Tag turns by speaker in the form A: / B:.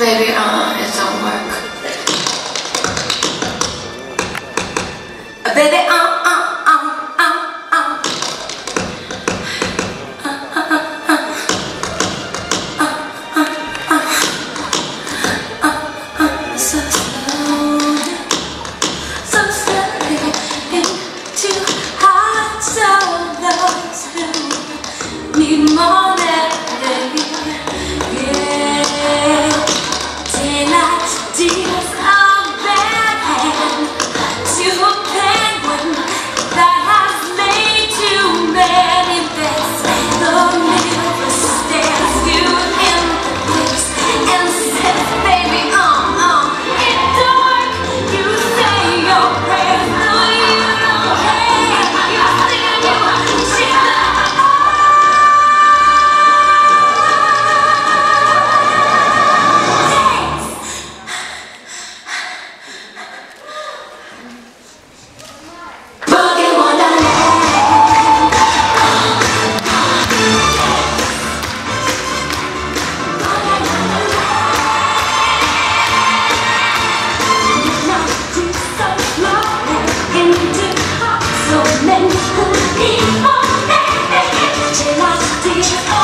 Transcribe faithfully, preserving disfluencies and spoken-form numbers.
A: baby, uh, it don't work. Uh, baby, uh, uh, uh, uh, uh. Uh, uh, uh, uh. Uh, uh, uh. Uh, uh, so slowly, so slowly into hearts of those who need more than they. Yeah, daylight deals a bad hand to a penguin that has laid too many bets. The mirror stares you in the face and says, baby, uh, uh, it don't work. You say your prayers, no, you don't care. You sing and you sing. So many people, they, they, they, they,